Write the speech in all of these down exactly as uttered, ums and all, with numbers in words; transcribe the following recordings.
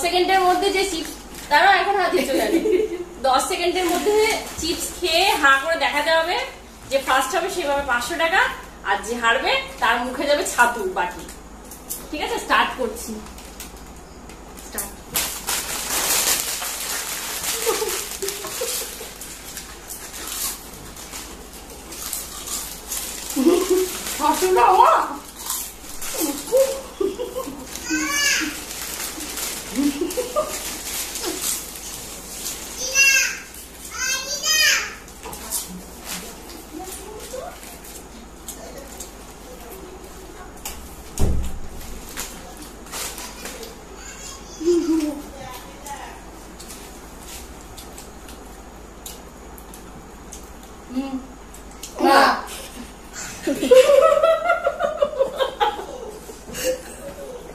সেকেন্ডের মধ্যে যে চিপস, তারা এখন হাত দিয়ে চলে যাবে, দশ সেকেন্ডের মধ্যে চিপস খেয়ে হাঁ করে দেখাতে হবে যে ফার্স্ট হবে সেভাবে পাঁচশো টাকা, আর যে হারবে তার মুখে যাবে ছাতু বাটি। ঠিক আছে, স্টার্ট করছি।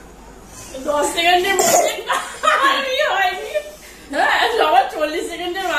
দশ সেকেন্ডের মধ্যে হয়নি, হ্যাঁ সবার চল্লিশ সেকেন্ডের